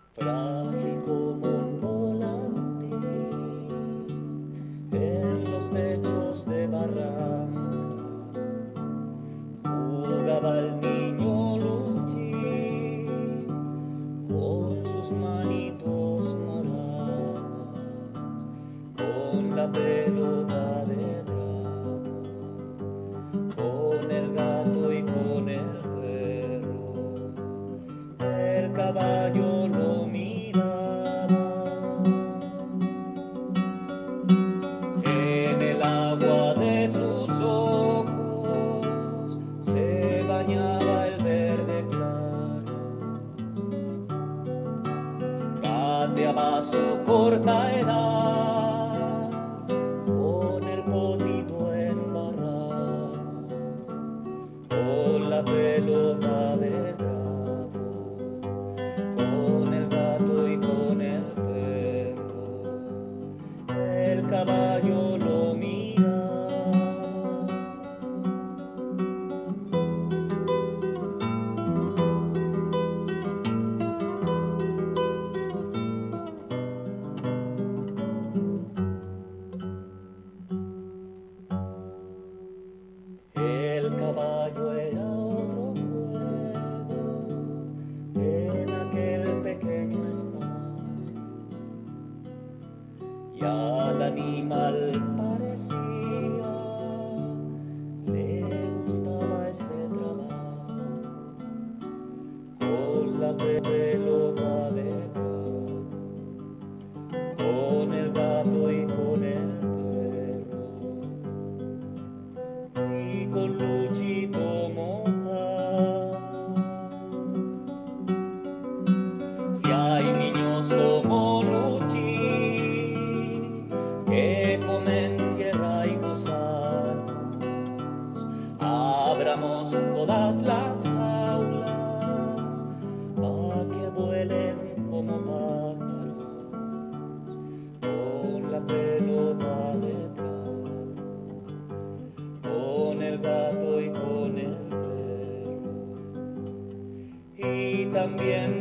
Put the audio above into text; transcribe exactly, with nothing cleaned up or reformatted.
frágil como un volantín en los techos de barranca, jugaba el niño Luchín con sus manitos moradas, con la pelota de trapo, con el gato y con el perro. El caballo lo miraba, en el agua de sus ojos se bañaba el verde claro, gateaba su corta edad con el potito embarrado, con la pelota de trapo, con el gato y con el perro. El caballo lo miraba. El caballo era otro juego en aquel pequeño espacio, y al animal parecía le gustaba ese trabajo, con la pelota de trapo, con el gato y con el perro, y con Luchito mojado. Si hay niños como Luchín que comen tierra y gusanos, abramos todas las jaulas pa' que vuelen como pájaros, con la pelota de trapo, con el gato y con el perro, y también